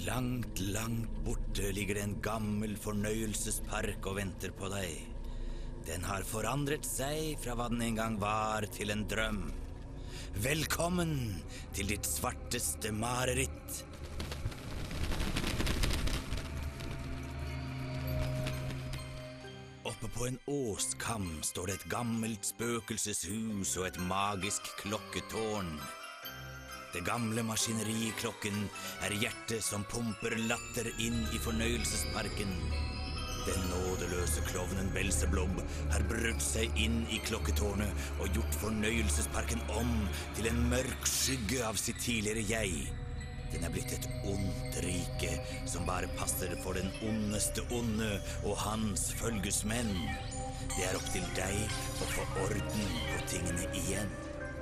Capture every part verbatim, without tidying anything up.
Langt, langt borte ligger det en gammel fornøyelsespark og venter på deg. Den har forandret seg fra hva den en gang var til en drøm. Velkommen til ditt svarteste mareritt. Oppe på en åskam står det et gammelt spøkelseshus og et magisk klokketårn. Det gamle maskineri-klokken er hjertet som pumper latter inn i fornøyelsesparken. Den nådeløse klovnen Belzebub har brutt seg inn i klokketårnet og gjort fornøyelsesparken om til en mørk skygge av sitt tidligere jeg. Den er blitt et ondt rike som bare passer for den ondeste onde og hans følgesmenn. Det er opp til deg å få orden på tingene igjen.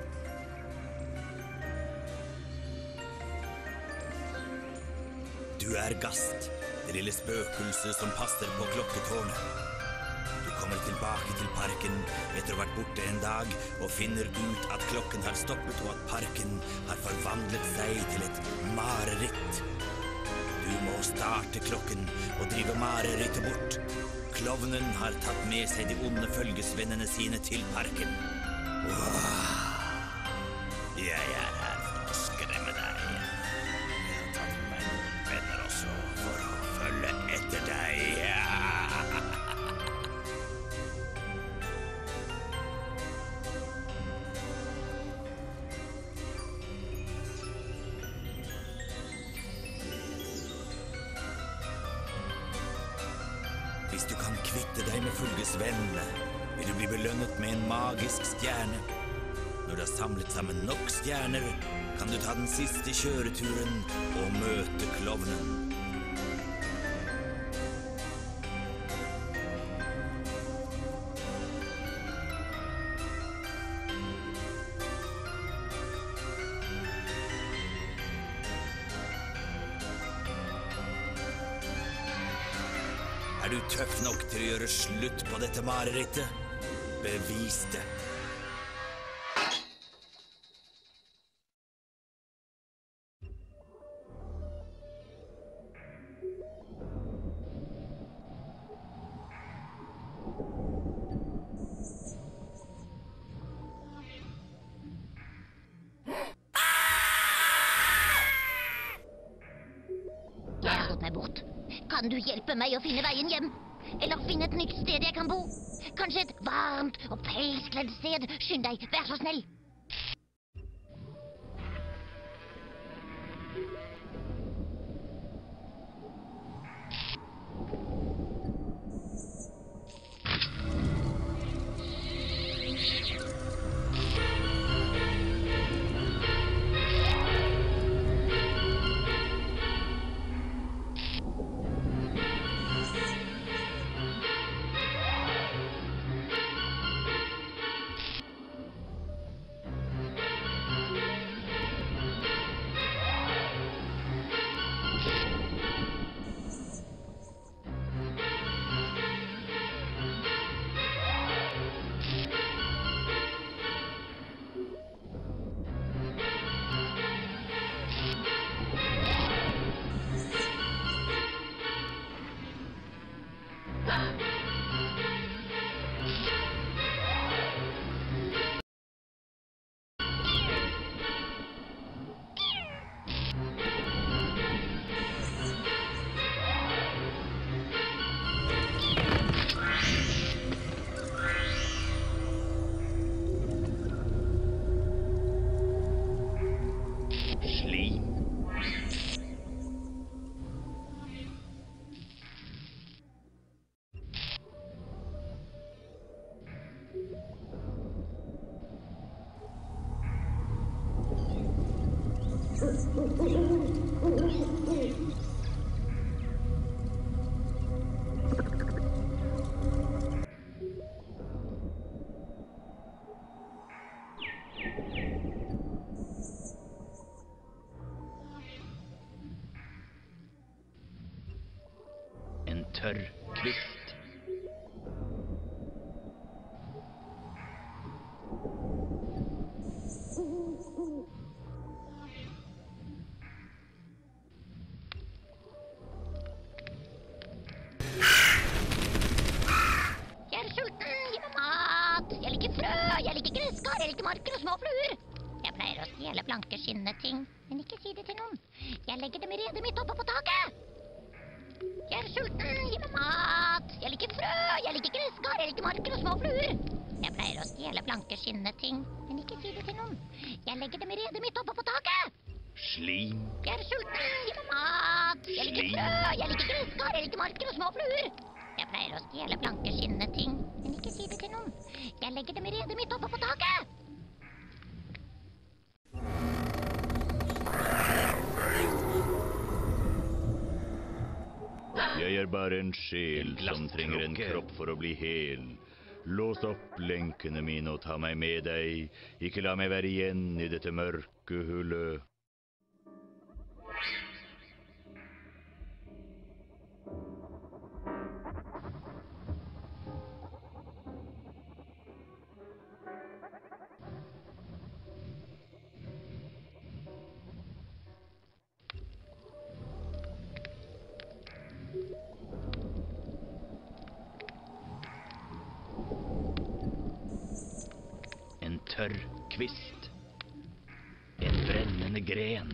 Du er Gast, det lille spøkelset som passer på klokketårnet. Du kommer tilbake til parken etter å ha vært borte en dag og finner ut at klokken har stoppet og at parken har forvandlet seg til et mareritt. Du må starte klokken og drive marerittet bort. Klovnen har tatt med seg de onde følgesvennene sine til parken. Wow. Jeg er her for å skremme deg. For å følge etter deg. Hvis du kan kvitte deg med følgesvennene, vil du bli belønnet med en magisk stjerne. Når du har samlet sammen nok stjerner, kan du ta den siste kjøreturen og møte klovnen. Er du tøff nok til å gjøre slutt på dette marerittet? Bevis det. Jeg har gått meg bort. Kan du hjelpe meg å finne veien hjem? Eller finne et nytt sted jeg kan bo? Kanskje et varmt og pelskledd sted? Skynd deg, vær så snill. En tørr kvist. elgmarker og små fluer. Jeg pleier å stjele blanke skinnende ting, men ikke si det til noen. Jeg legger dem i redet mitt oppe på taket. Jeg er sulten, gi meg mat. Jeg liker frø, jeg liker gresskar, elgmarker og små fluer. Jeg pleier å stjele blanke skinnende ting, men ikke si det til noen. Jeg legger dem i redet mitt oppe på taket. Slim. Jeg er sulten, gi meg mat. Jeg liker frø, jeg liker gresskar, elgmarker og små fluer. Jeg pleier å stjele blanke skinnende ting, men ikke si det til noen. Jeg legger dem i redet mitt oppe på taket. Jeg er bare en sjel som trenger en kropp for å bli hel. Lås opp lenkene mine og ta meg med deg. Ikke la meg være igjen i dette mørke hullet. En tørr kvist. En brennende gren.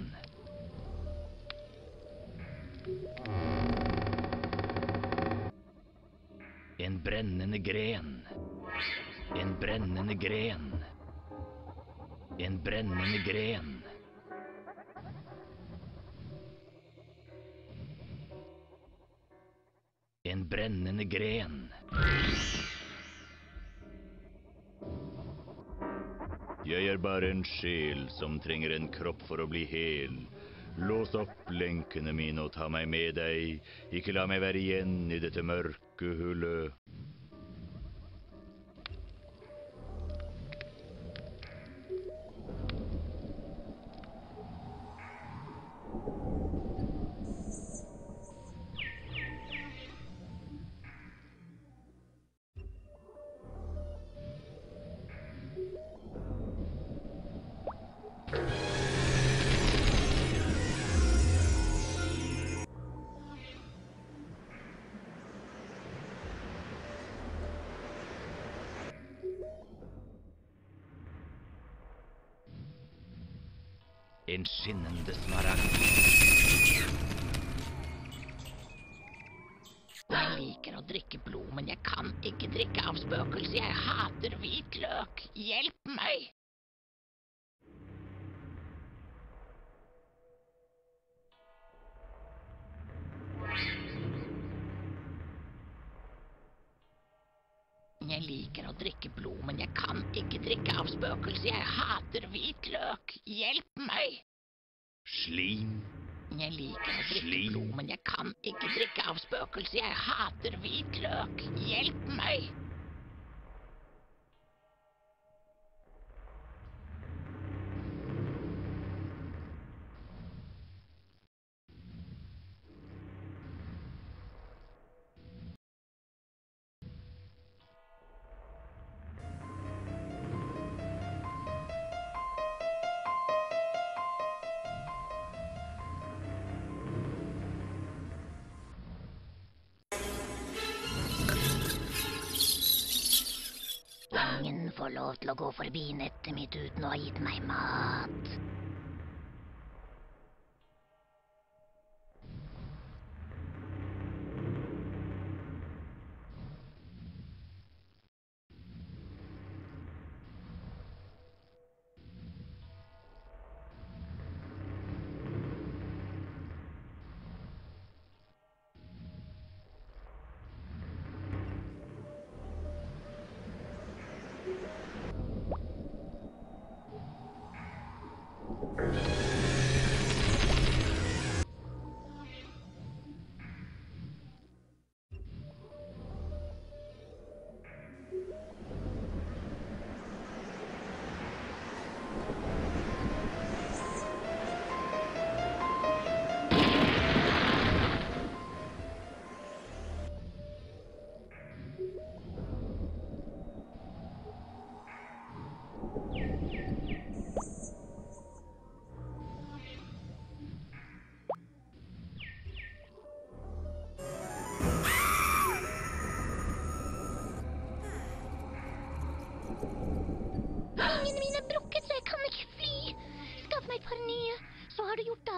En brennende gren. En brennende gren. En brennende gren. En brennende gren. Jeg er bare en sjel som trenger en kropp for å bli hel. Lås opp lenkene mine og ta meg med deg. Ikke la meg være igjen i dette mørke hullet. En skinnende smaragd. Jeg liker å drikke blod, men jeg kan ikke drikke av spøkelse. Jeg hater hvitløk. Hjelp meg! Jeg liker å drikke blod, men jeg kan ikke drikke av spøkelse. Jeg hater hvitløk. Hjelp meg! Slim. Jeg liker å drikke Slim. blod, men jeg kan ikke drikke av spøkelse. Jeg hater hvitløk. Hjelp meg! Ingen får lov til å gå forbi nettet mitt uten å ha gitt meg mat.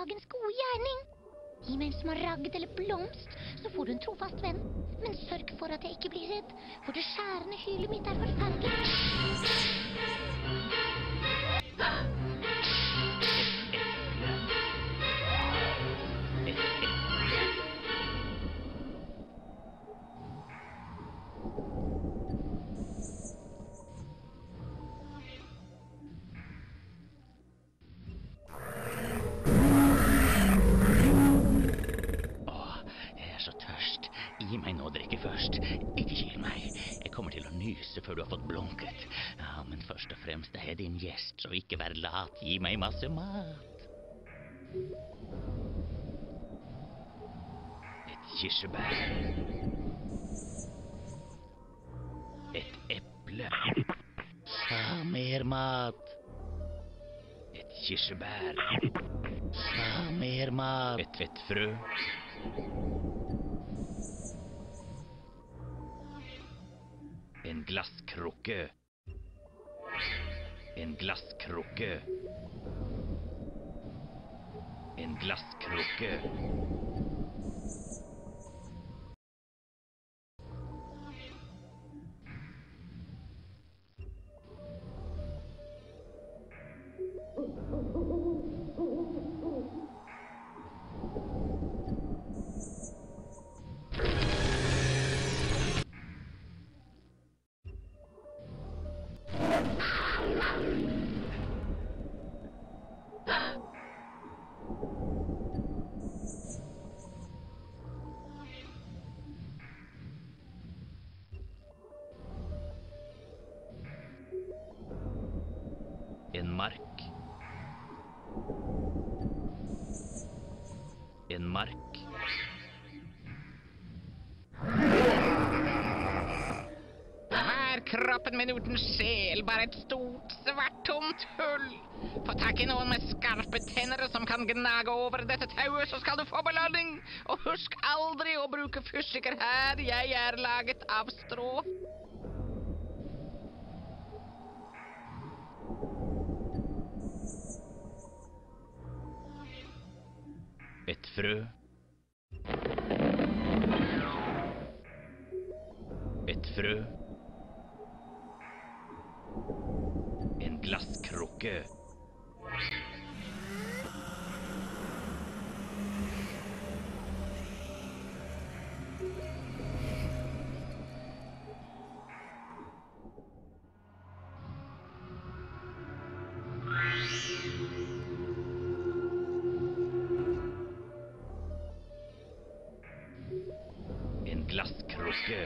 dagens gode gjerning. Gi meg en smaragd eller blomst, så får du en trofast venn. Men sørg for at jeg ikke blir redd, for det skjærende hylet mitt er forferdelig. Gi meg nå å drikke først. Ikke kyl meg. Jeg kommer til å nyse før du har fått blunket. Ja, men først og fremst er jeg din gjest, så ikke vær lat. Gi meg masse mat. Et kirsebær. Et eple. Ja, mer mat. Et kirsebær. Ja, mer mat. Et fett frø. En glasskrukke. En glasskrukke. En glasskrukke. En mark. En mark. Hva er kroppen min uten sjel? Bare et stort, svart, tomt hull. Få tak i noen med skarpe tenner som kan gnage over dette tauet, så skal du få belønning. Og husk aldri å bruke fysiker her. Jeg er laget av strå. Et frø. Et frø. En glasskrukke. En glasskrukke.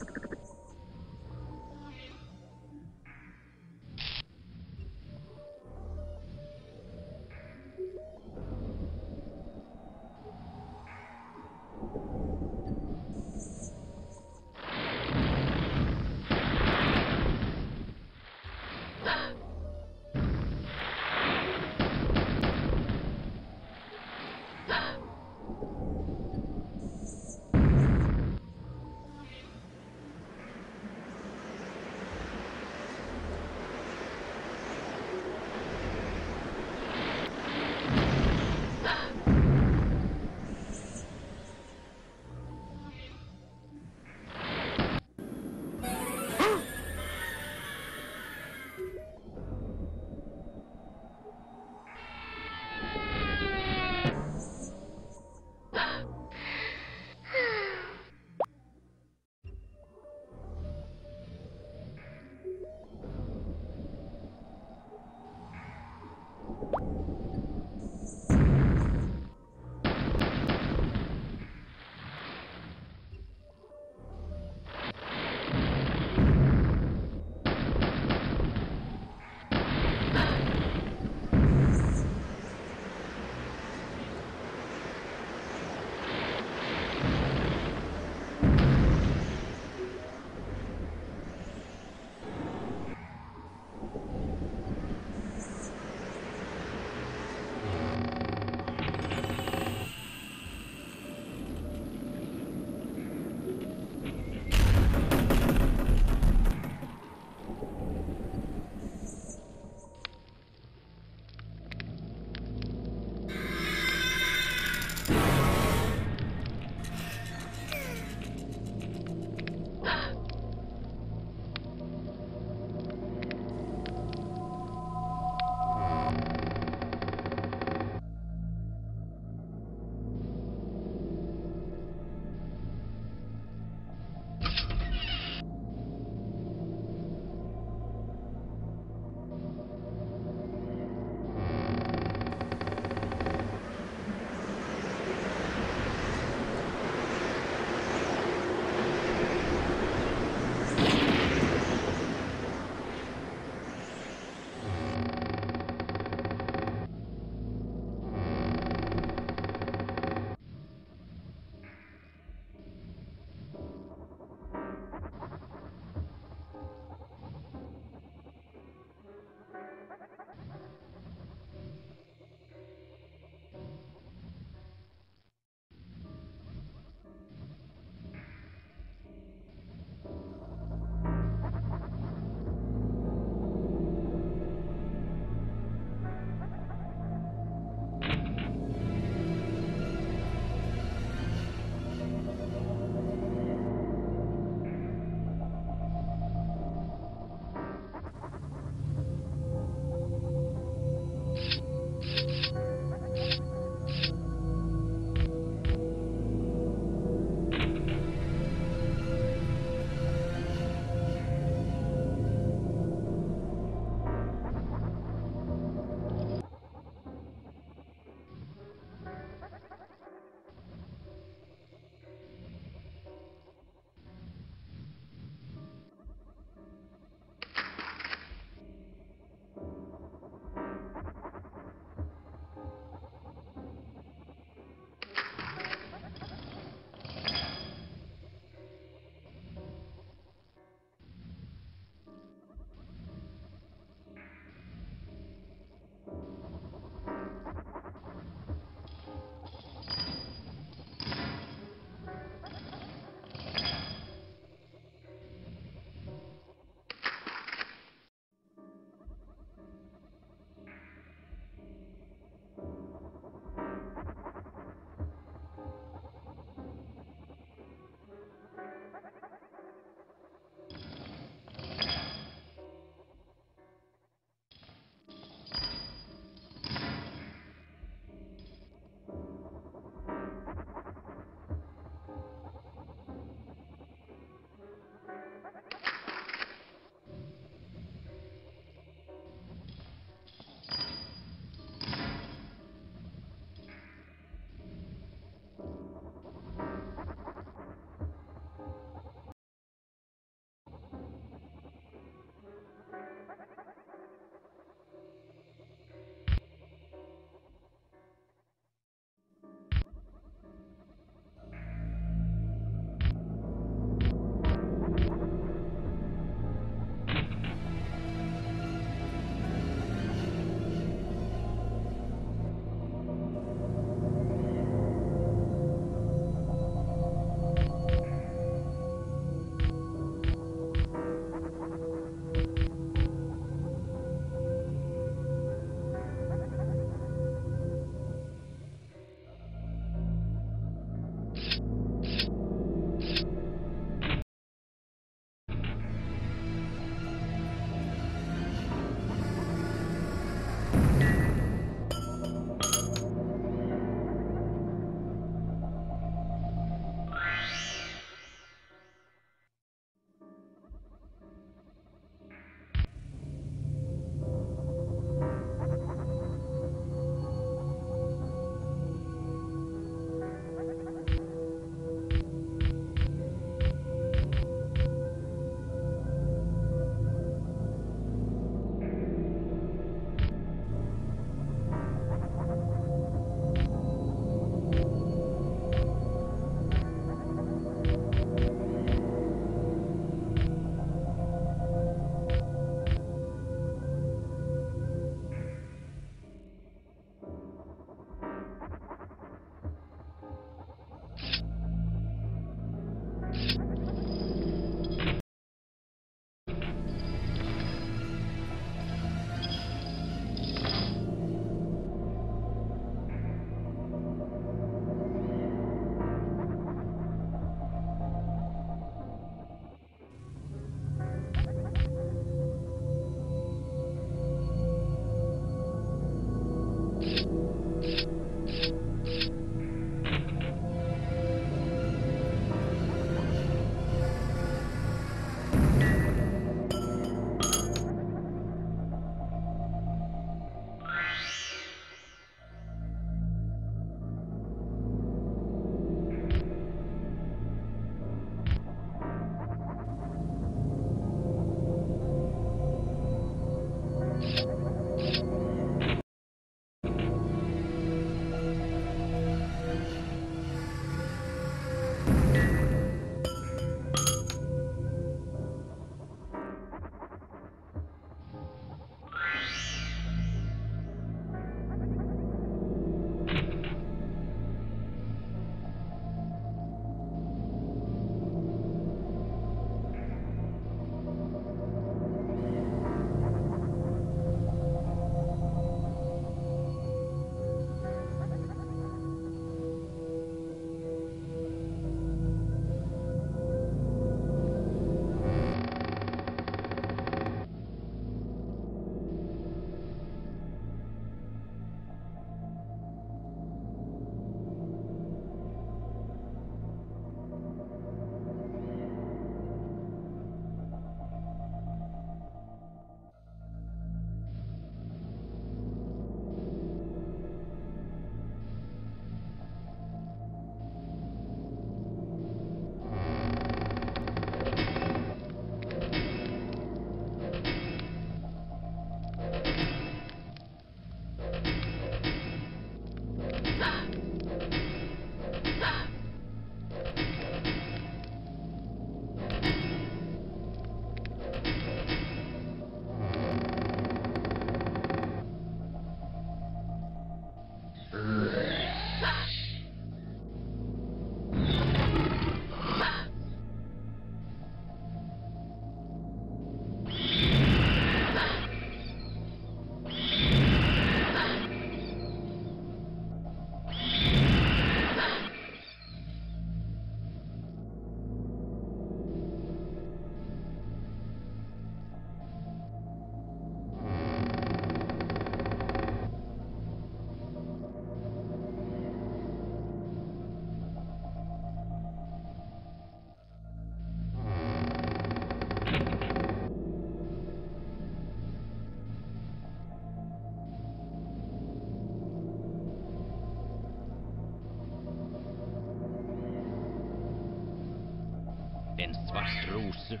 En svart rose.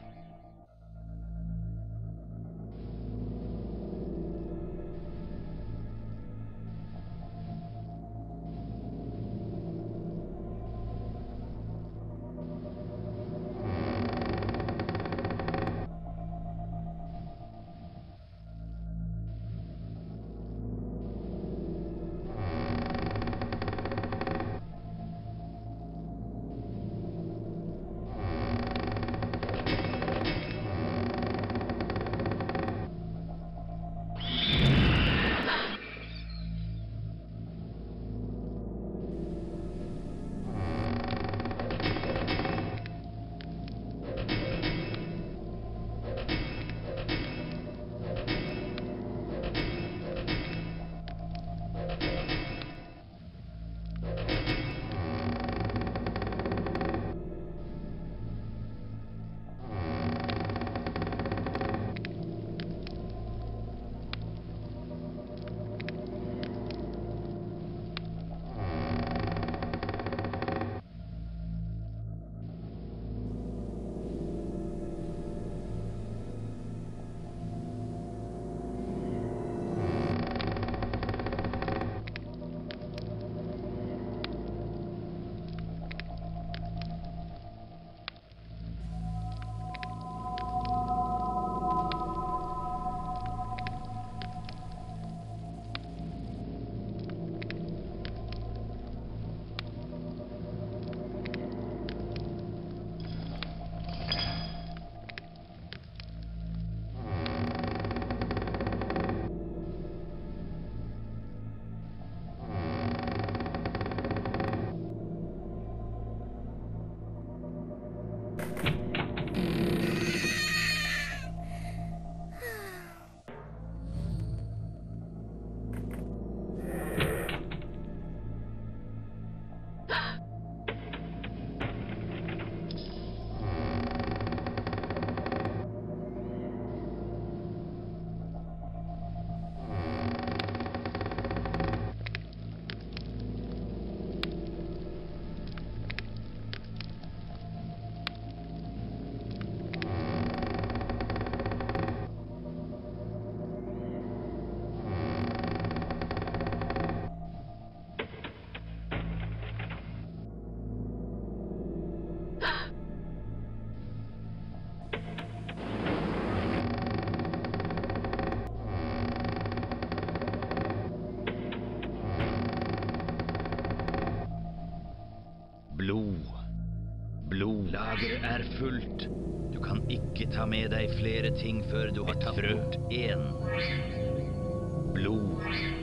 Blod. Blodlageret er fullt. Du kan ikke ta med deg flere ting før du har tatt bort én. Blod.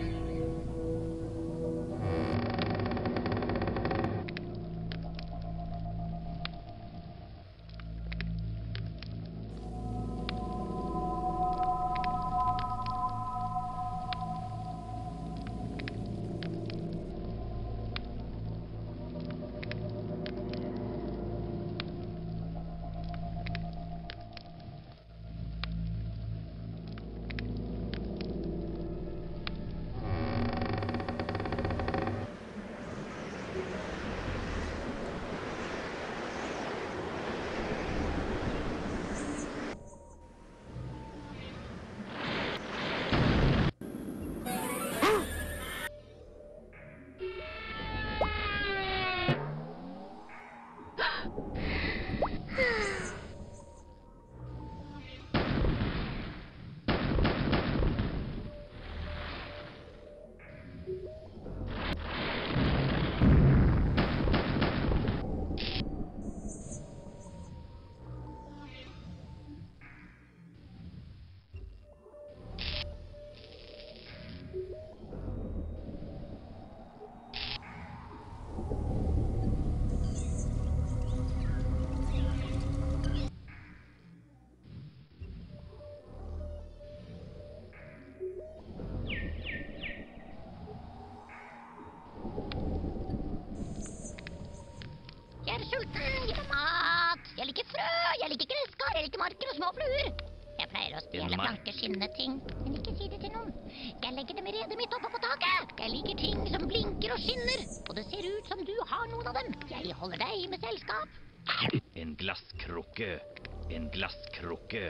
Jeg er sulten, gi meg mat. Jeg liker frø, jeg liker gresskar, jeg liker marker og små fluer. Jeg pleier å stjele blanke skinnende ting, men ikke si det til noen. Jeg legger dem i redet mitt oppe på taket. Jeg liker ting som blinker og skinner, og det ser ut som du har noen av dem. Jeg holder deg med selskap. En glasskrukke, en glasskrukke.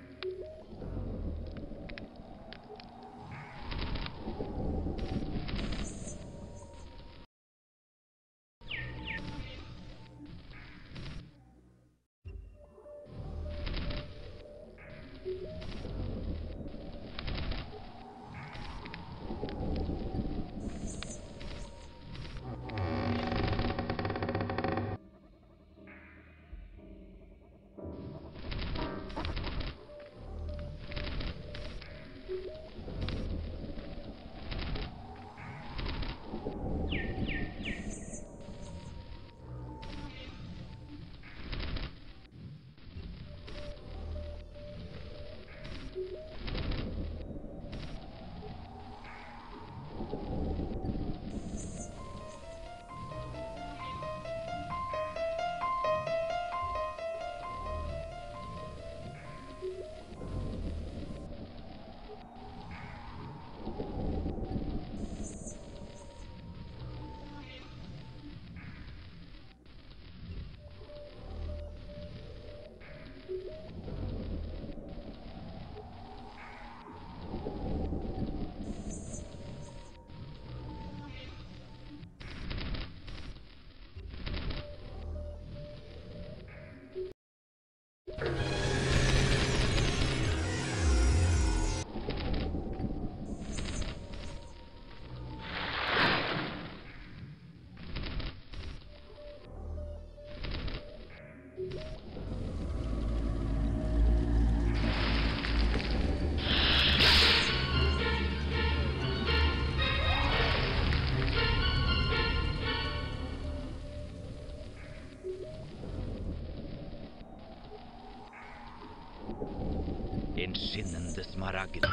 En skinnende smaragd.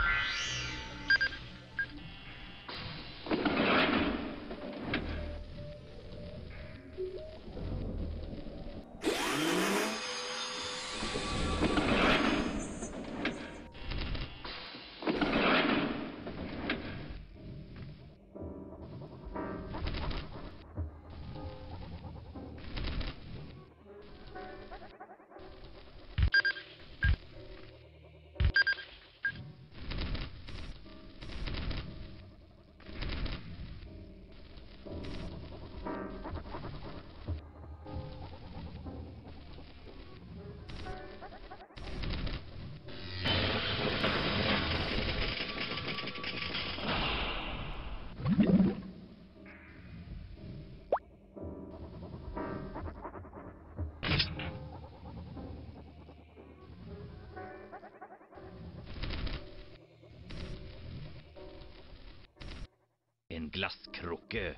En glasskrukke.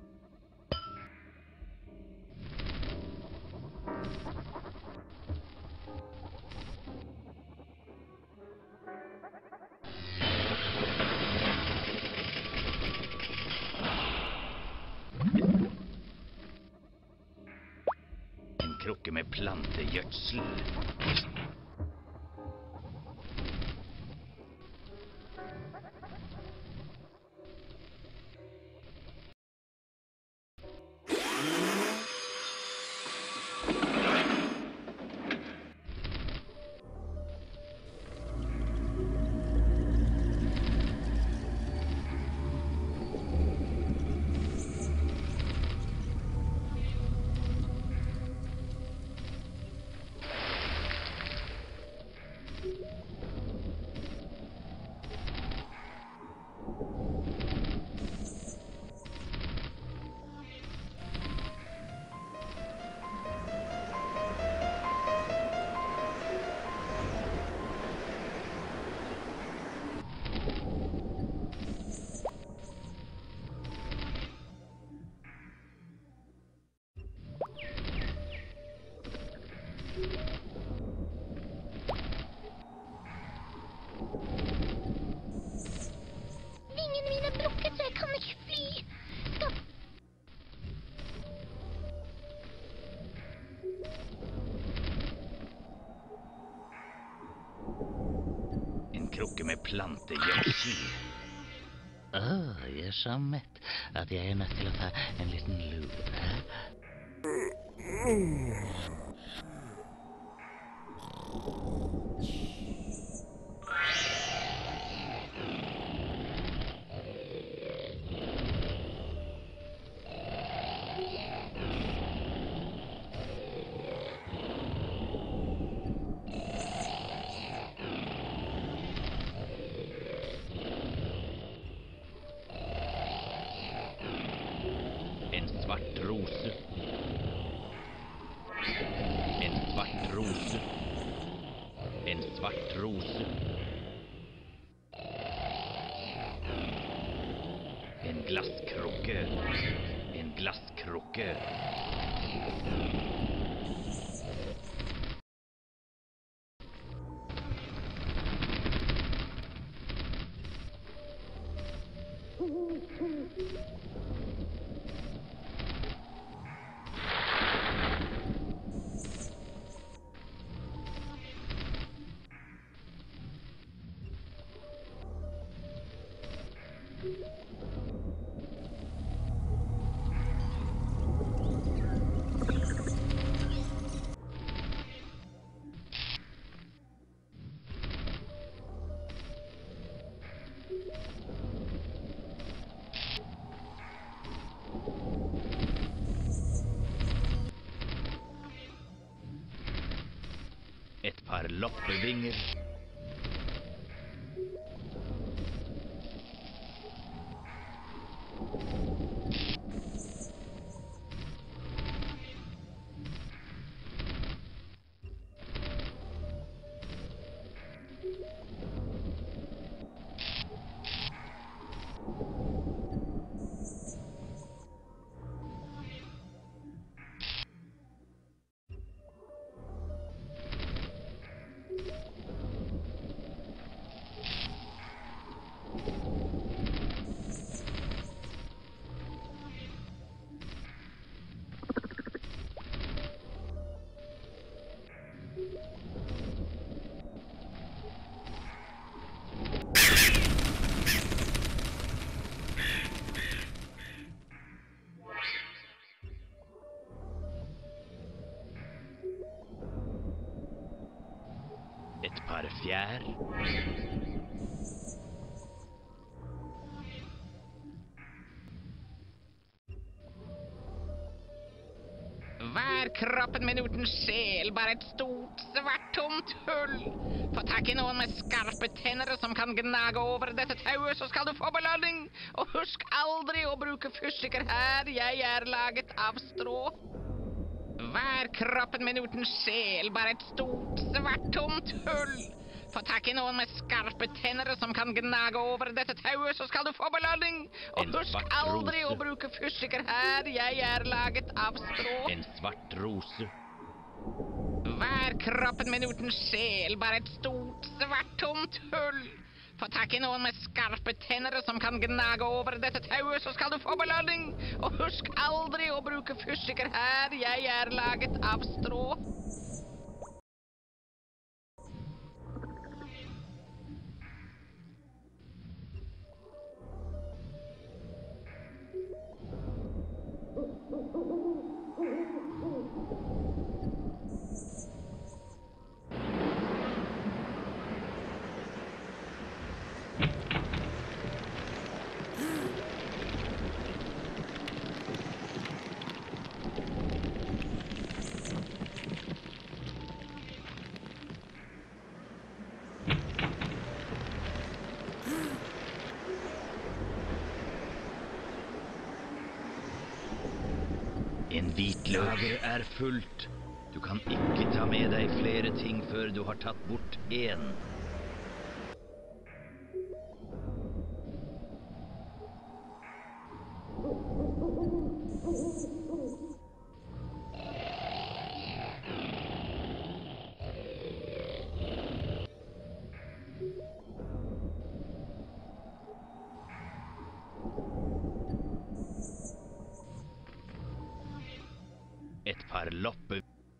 En krukke med plantegjødsel. Vingene mine er brukket, så jeg kan ikke fly. Skal... En krukke med plantegjødsel. Åh, jeg er så mett at jeg er nødt til å ta en liten lur. Hæ? rose. En svart rose. En svart rose. En glasskrukke. En glasskrukke. Et par loppevinger. Et par fjær. Hva er kroppen min uten sjel? Bare et stort, svart, tomt hull. Få tak i noen med skarpe tenner som kan gnage over dette tauet, så skal du få belønning. Og husk aldri å bruke fyrstikker her. Jeg er laget av strå. Hva er kroppen min uten sjel? Bare et stort, svart, tomt hull. Få tak i noen med skarpe tenner som kan gnage over dette tauet, så skal du få belønning. Og En husk svart aldri å rose. bruke fyrstikker her. Jeg er laget av strå. En svart rose. Hva er kroppen min uten sjel? Bare et stort, svart, tomt hull. Få tak i noen med skarpe tenner som kan gnage over dette tauet, så skal du få belønning. Og husk aldri å bruke fyrstikker her. Jeg er laget av strå. En hvitløk. Lageret er fullt. Du kan ikke ta med deg flere ting før du har tatt bort en. Et par loppe.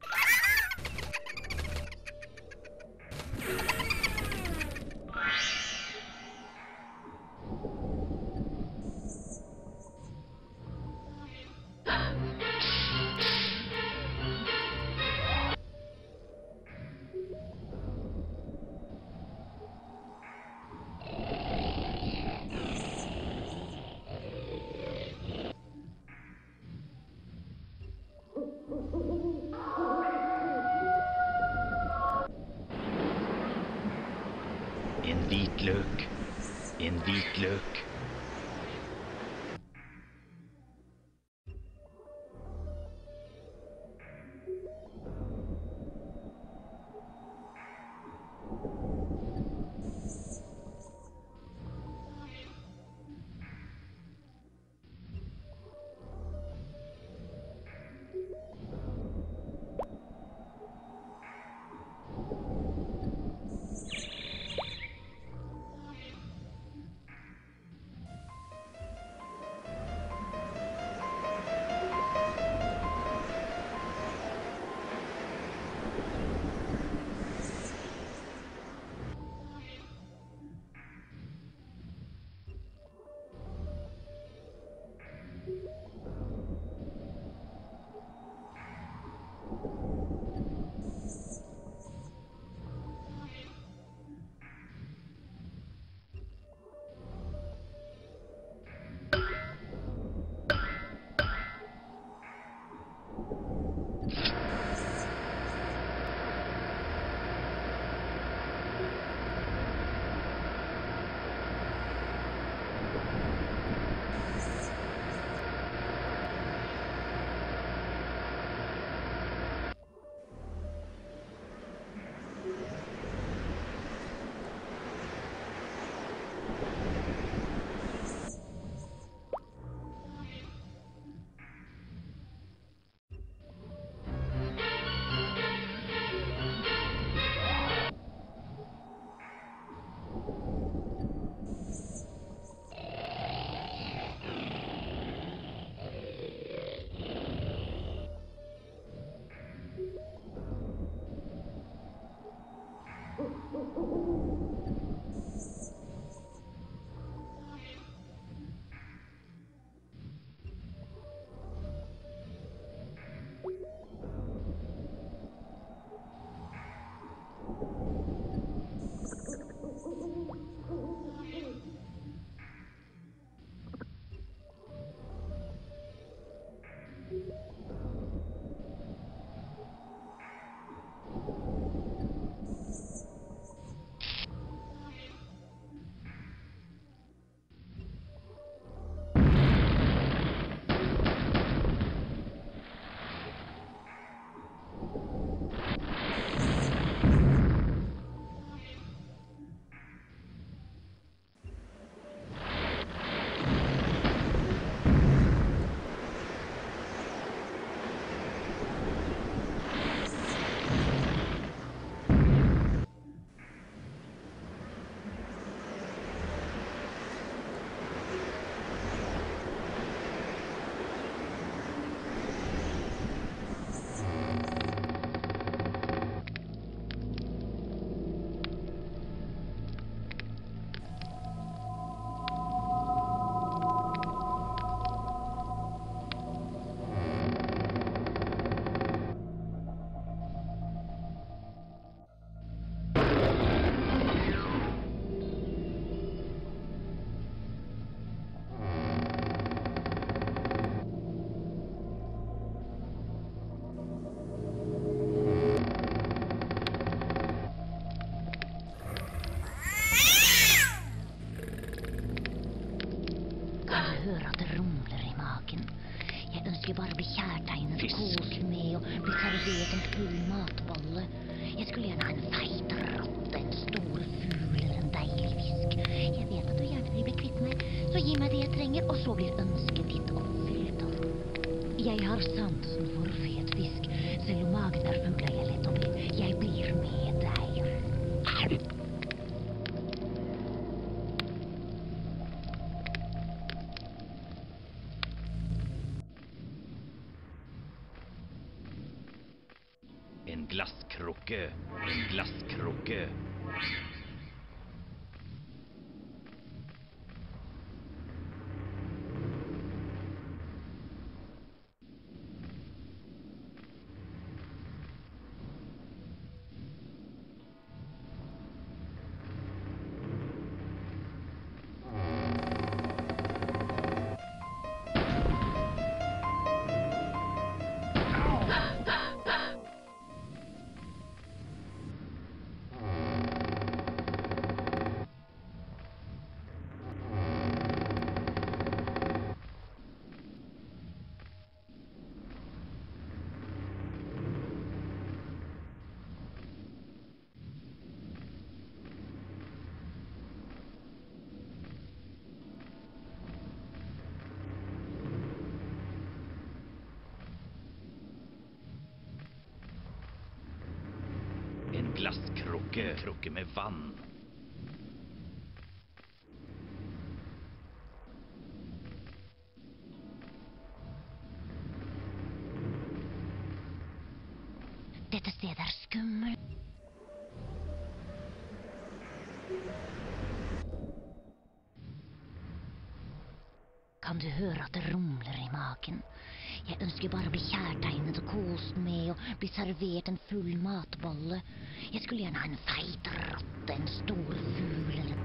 En hvitløk. En hvitløk. kjærtegnet Fisk. og kost med og bli servert en full matbolle. Jeg skulle gjerne ha en feit rotte, en stor fugl eller en deilig fisk. Jeg vet at du gjerne vil bli kvitt meg, så gi meg det jeg trenger, og så blir ønsket ditt oppfylt. Jeg har sansen for fet fisk, selv om magen er full er jeg lett å bli. Jeg blir med deg. En glasskrukke, en glasskrukke. En glasskrukke, krukke med vann. Dette stedet er skummelt. Kan du høre at det rumler i magen? Jeg ønsker bare å bli kjærtegnet og kost med og bli servert en full matbolle. Jeg skulle gjerne ha en feit rotte, en stor fugl eller...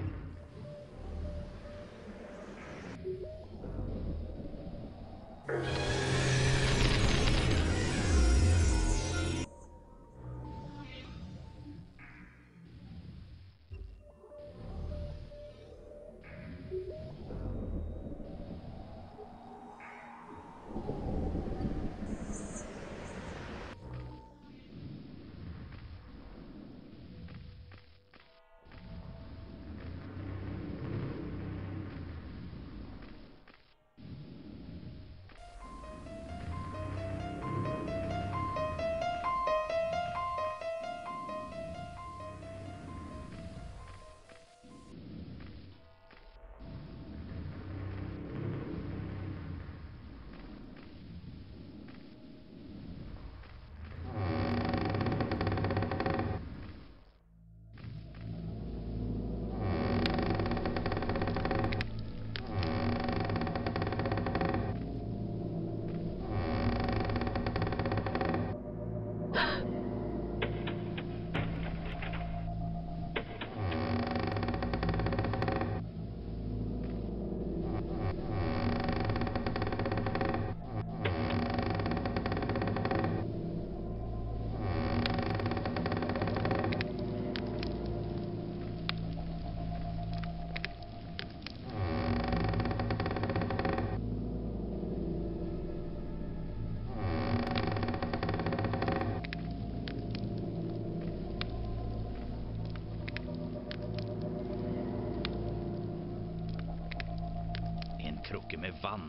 Krukke med vann.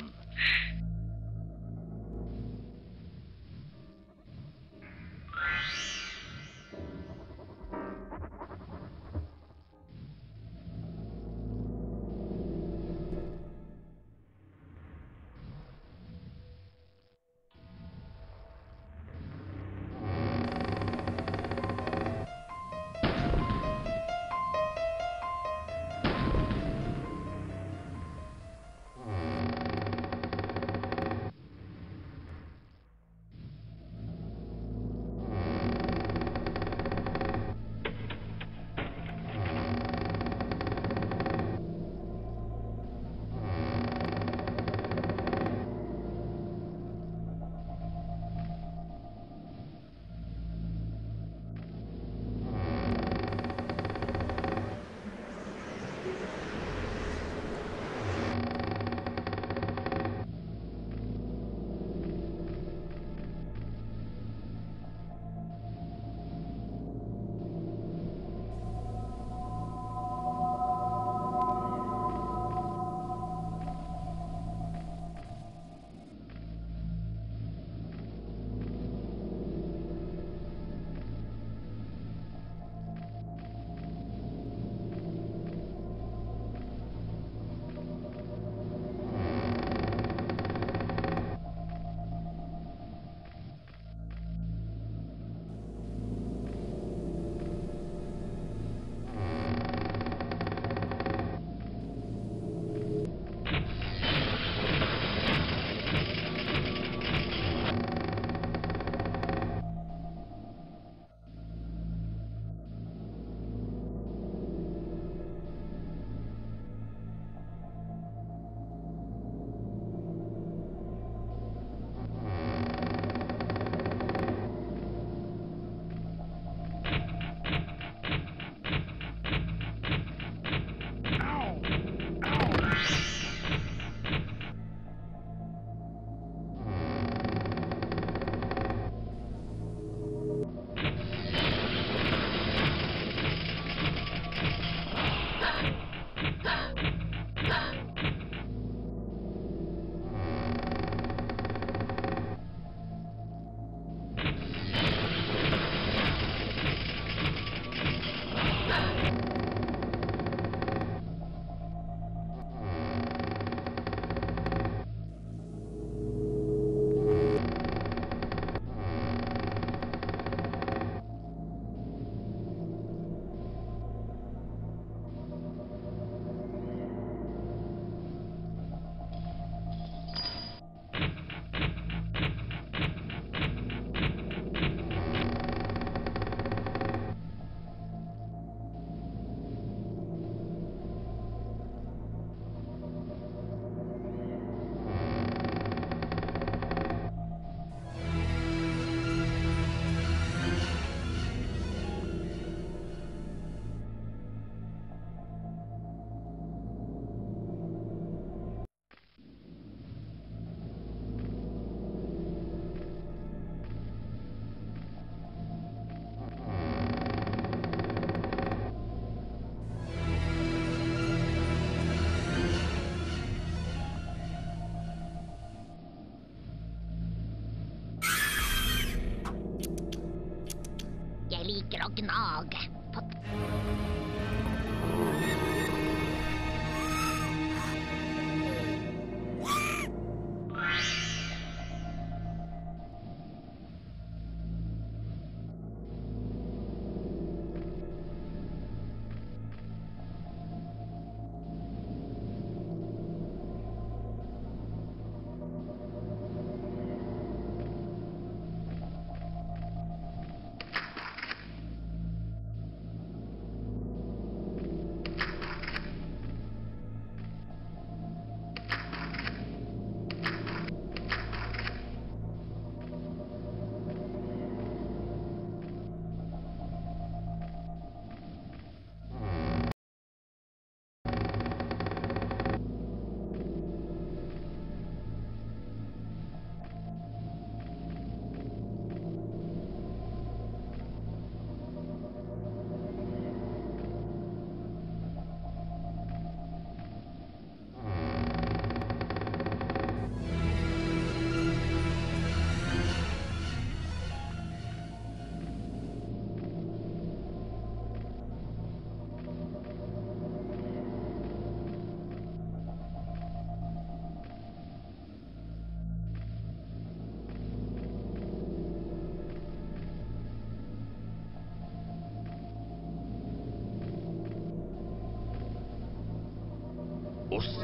liker å gnage på ost.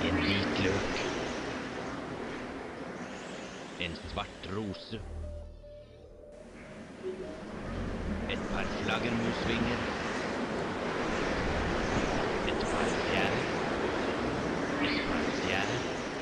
En hvitløk. En svart rose. Et par flaggermusvinger. Et par fjær. Et par fjær.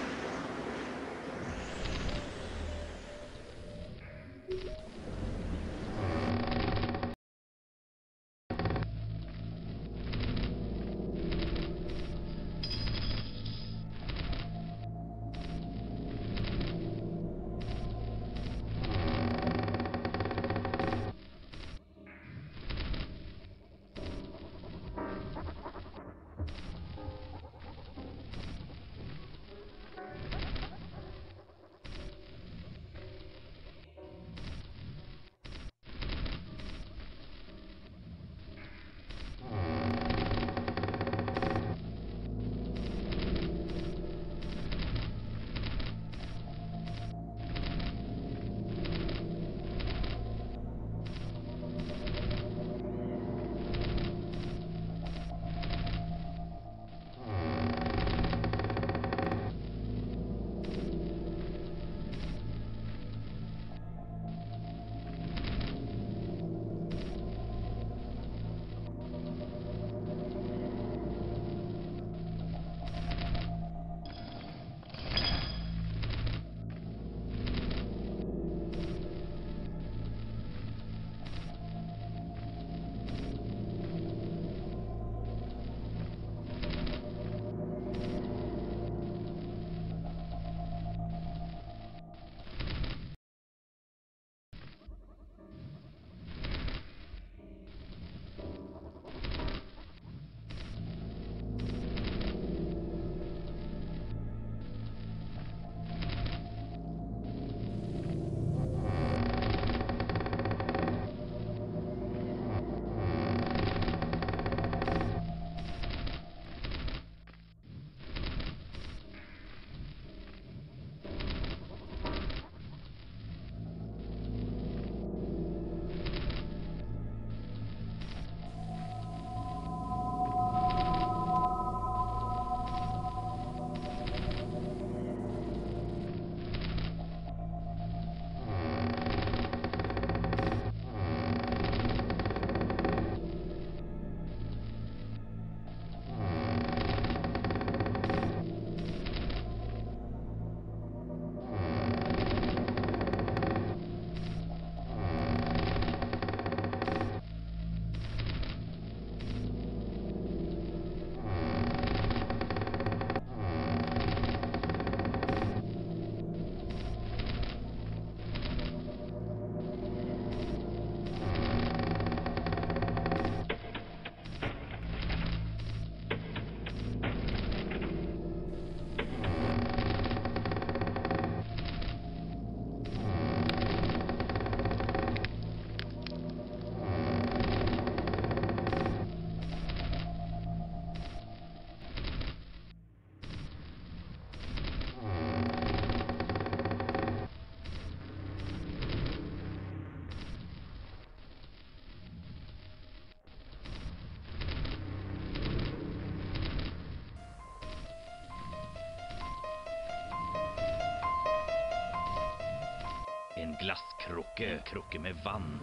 En glasskrukke, krukke med vann.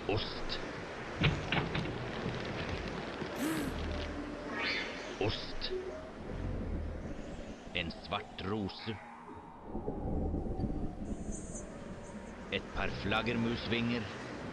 Ost. Ost. En svart rose. Et par flaggermusvinger.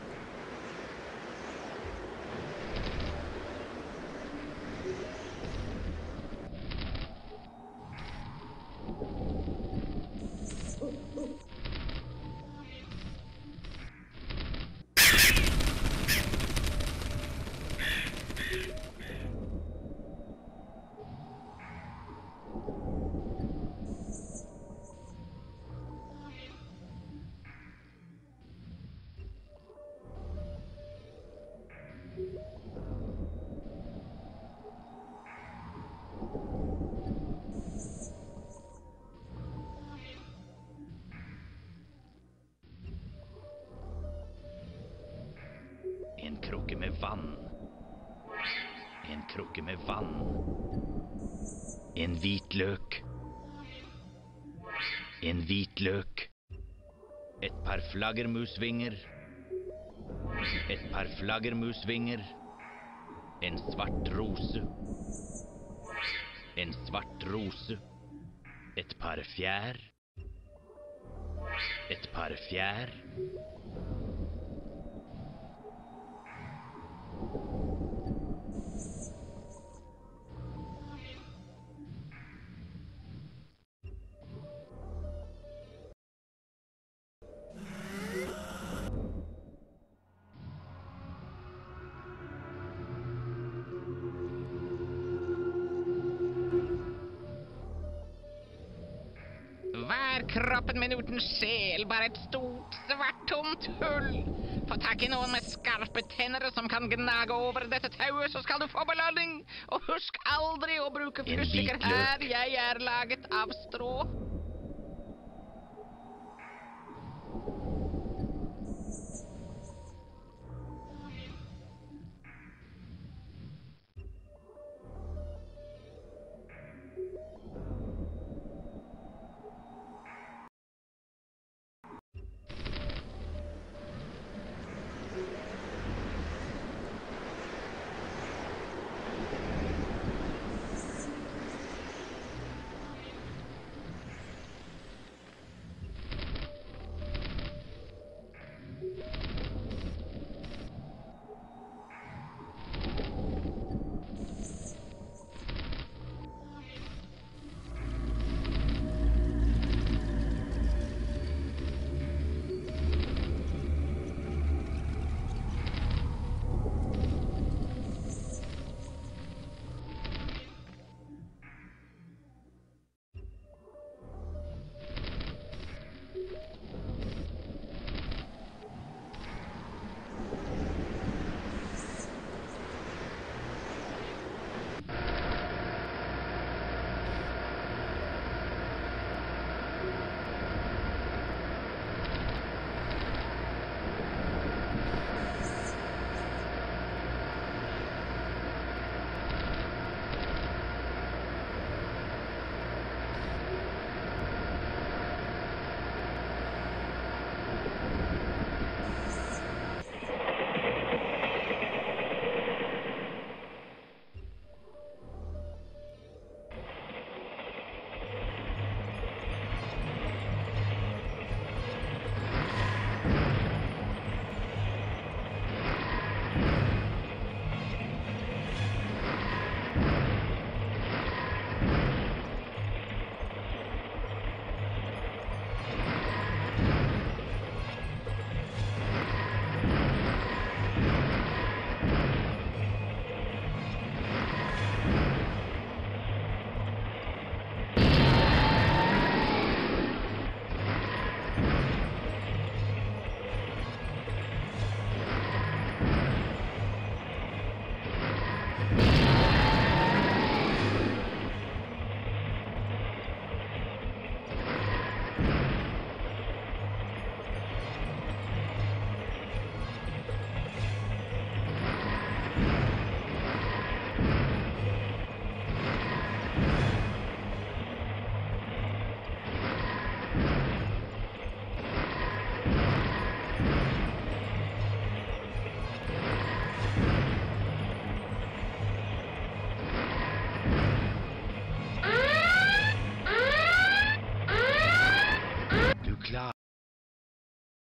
En krukke med vann. En krukke med vann. En hvitløk. En hvitløk. Et par flaggermusvinger. Et par flaggermusvinger. En svart rose. En svart rose. Et par fjær. Et par fjær. Hva er kroppen min uten sjel? Bare et stort, svart, tomt hull. Få tak i noen med skarpe tenner som kan gnage over dette tauet, så skal du få belønning. Og husk aldri å bruke En fysiker hvitløk. her. Jeg er laget av strå.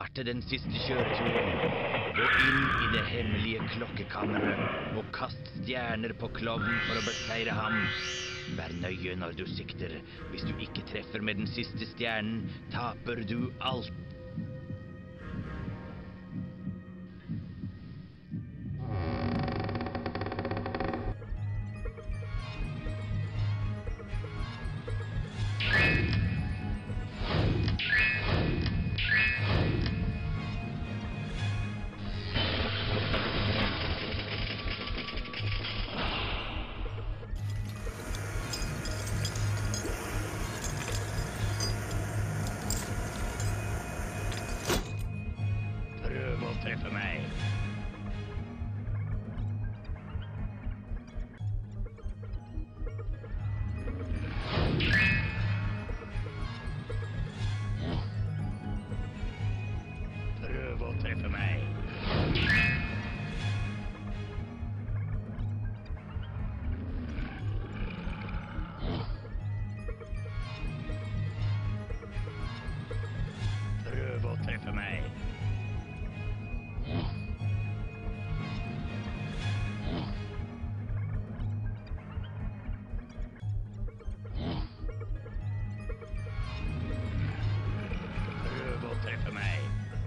starte den siste kjøreturen. Gå inn i det hemmelige klokkekammeret og kast stjerner på klovnen for å beseire ham. Vær nøye når du sikter. Hvis du ikke treffer med den siste stjernen, taper du alt. Treffe meg. Prøv å treffe meg. Prøv å treffe meg. Prøv å treffe meg.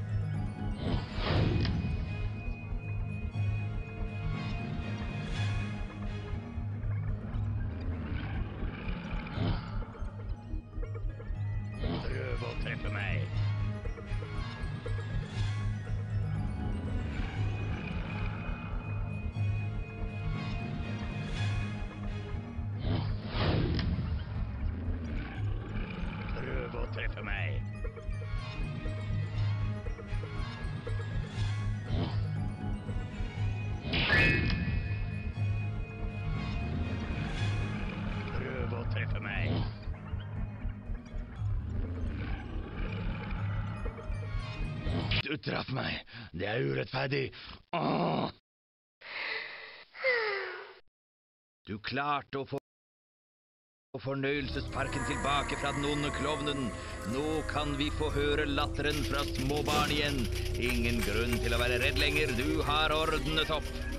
Prøv å treffe meg. Prøv å treffe meg. Prøv å treffe meg. Du traff meg. Det er urettferdig. Åh! Du klarte å få fornøyelsesparken tilbake fra den onde klovnen. Nå kan vi få høre latteren fra småbarn igjen. Ingen grunn til å være redd lenger. Du har ordnet opp.